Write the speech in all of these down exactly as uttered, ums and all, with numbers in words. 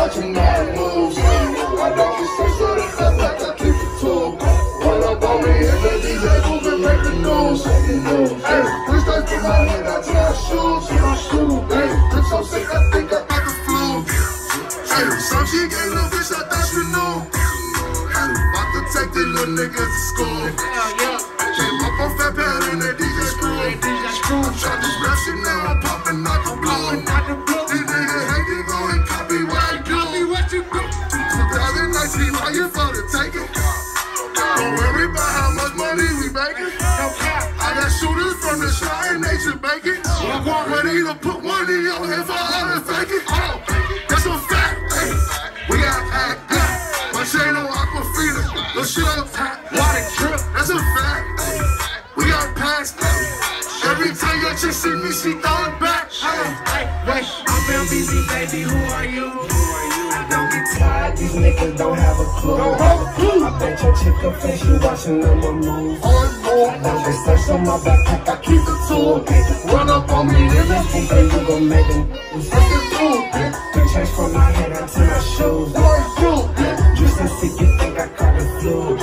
watching my moves. I don't get so sort of stuff like I keep it too. Run up on me and the D J move and make the news. Hey, please don't put my head out to my shoes. Hey, I'm so sick, I think I got the flu. Hey, some she gave little bitch, I thought you knew. Hey, about to take these little niggas to school. Came up on Fat Pad in that D J screw. I'm trying to rap shit now, I'm popping out the blue. These niggas hate to go and copy what I do. two thousand nineteen, why you for to take it? Don't worry about how much money we making. I got shooters from the shot and they should make it. I'm ready to put one in your head for all and fake it. Oh, that's a fact. Hey, we got act. My chain on Aquafina. No shit up pat. Water drip. That's a fact. Hey, we got past that. Every time your chick see me, she throw it back. Hey, wait, I'm L B Z, baby. Who are you? I don't get tired, these niggas don't have a clue. I bet your chick a face, you watching them a move. I don't get searched on my backpack, I keep it tool. Run up on me, nigga. Think that you gon' make them lose. Three chains from my head unto my shoes. Just and sick, you think I caught the flu.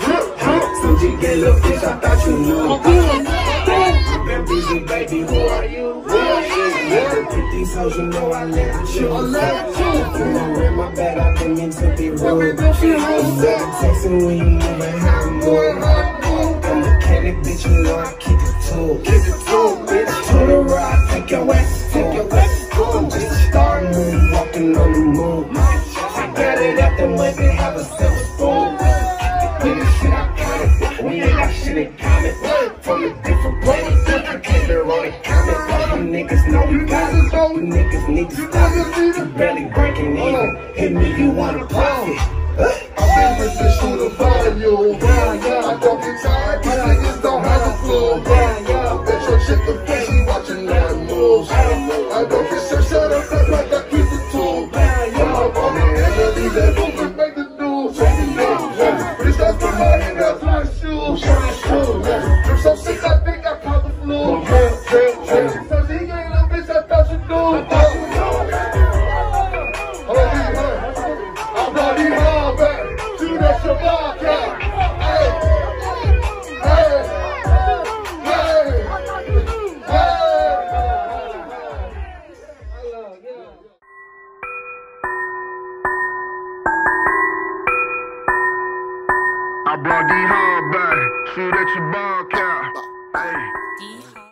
Some G gay little bitch, I thought you knew. I'm busy, baby, who are you? Who are you? With these hoes, you know I let it choose. I let it choose. You know, in my bed, I didn't mean to be rude. I'm texting when you moving, how I'm moving. I'm a mechanic, bitch, you know I keep it too. Keep it too, bitch. To the ride, take your ass, take your ass. I'm just a star moon, walking on the moon. I got it at the Monday, have a silver spoon. With the shit I got it, we ain't got shit in common. From a different place, different kid, they're on the comment. You niggas know we got it, you niggas need to stop it. You barely breaking even, hit me, you wanna profit. I've been with this shooter value. I don't get tired, these niggas don't have a clue. I bet your chick a face, she watching my moves. I don't get so shut up, cause like I keep it too. Come up on me and the D J move and make the news. Bitch, that's for my head, that's my shoes. I'm so sick, I think I caught the flu. So she ain't no bitch, I thought you knew. Hold on, I brought these all back to that Shabbat cat. Hey, hey, hey, hey. I brought these hard back, shoot at your bar cap. Hey.